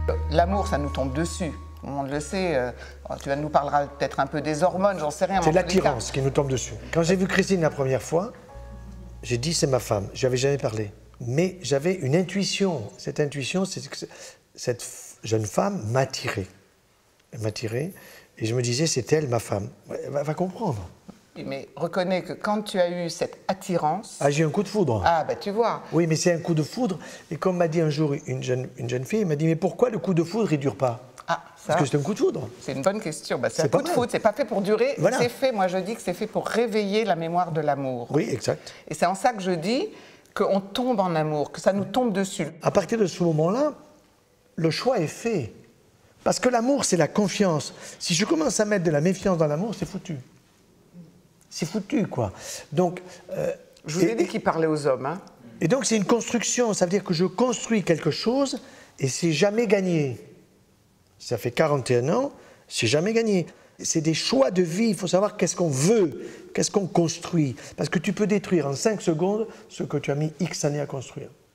L'amour, ça nous tombe dessus. Tout le monde le sait. Tu nous parleras peut-être un peu des hormones, j'en sais rien. C'est l'attirance qui nous tombe dessus. Quand j'ai vu Christine la première fois, j'ai dit c'est ma femme. Je n'avais jamais parlé. Mais j'avais une intuition. Cette intuition, c'est que cette jeune femme m'attirait. Elle m'attirait et je me disais c'est elle ma femme. Elle va comprendre. Mais reconnais que quand tu as eu cette attirance... Ah, j'ai eu un coup de foudre. Ah, ben tu vois. Oui, mais c'est un coup de foudre. Et comme m'a dit un jour une jeune fille, elle m'a dit, mais pourquoi le coup de foudre, il ne dure pas? Ah, ça, parce que c'est un coup de foudre. C'est une bonne question. C'est un coup de foudre, c'est pas fait pour durer. Voilà. C'est fait, moi je dis que c'est fait pour réveiller la mémoire de l'amour. Oui, exact. Et c'est en ça que je dis qu'on tombe en amour, que ça nous tombe dessus. À partir de ce moment-là, le choix est fait. Parce que l'amour, c'est la confiance. Si je commence à mettre de la méfiance dans l'amour, c'est foutu. C'est foutu, quoi. Donc, je vous ai dit qu'il parlait aux hommes. Hein. Et donc, c'est une construction. Ça veut dire que je construis quelque chose et c'est jamais gagné. Ça fait 41 ans, c'est jamais gagné. C'est des choix de vie. Il faut savoir qu'est-ce qu'on veut, qu'est-ce qu'on construit. Parce que tu peux détruire en 5 secondes ce que tu as mis X années à construire.